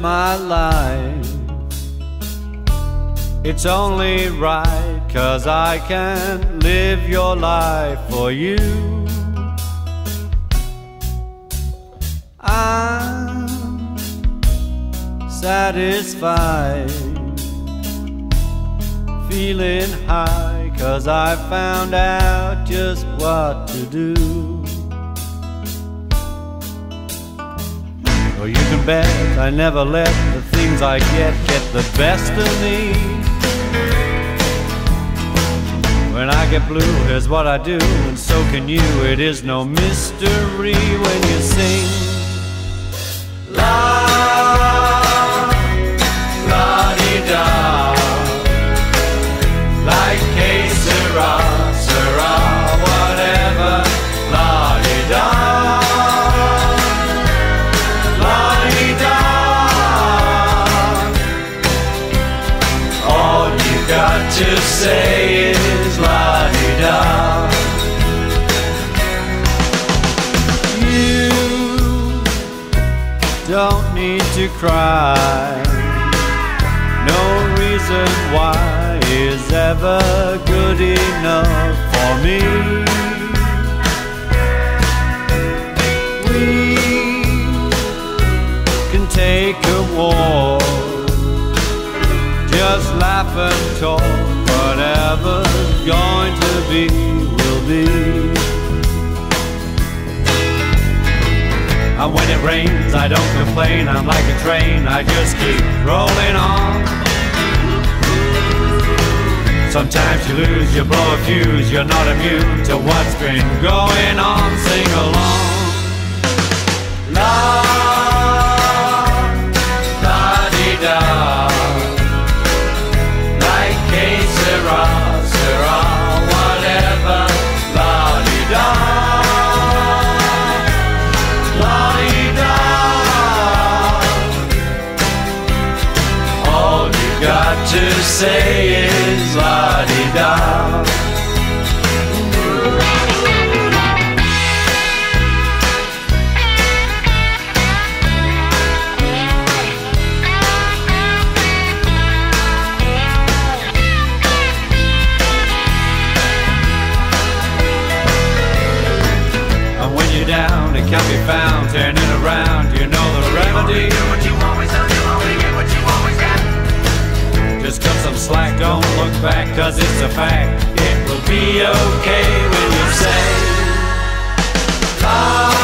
my life. It's only right, 'cause I can't live your life for you. I'm satisfied, feeling high, 'cause I found out just what to do. Oh, you can bet I never let the things I get the best of me. When I get blue, here's what I do, and so can you. It is no mystery when you sing. La, la-dee-da, like que sera, sera, whatever. La-dee-da, la-dee-da. All you got to say is la-dee-da. You don't need to cry. No reason why is ever good enough for me. We can take a walk, just laugh and talk. Whatever's going to be, will be. And when it rains, I don't complain. I'm like a train, I just keep rolling on. Sometimes you lose, you blow a fuse. You're not immune to what's been going on. Sing along. La, la-dee-da, like que sera, sera, whatever. La-dee-da, la-dee-da. All you got to say is la-dee-da. Down, it can be found, turning around, you know the remedy. Do what you always done, you only get what you always got. Just cut some slack, don't look back, 'cause it's a fact. It will be okay when you say la,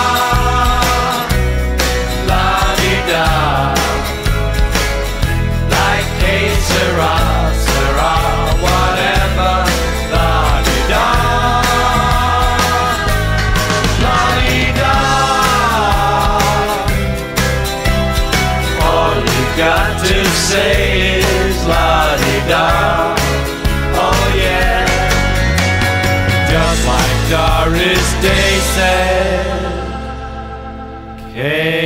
la-dee-da, like que sera, sera, whatever. La-dee-da, got to say is la-dee-da, oh yeah. Just like Doris Day said,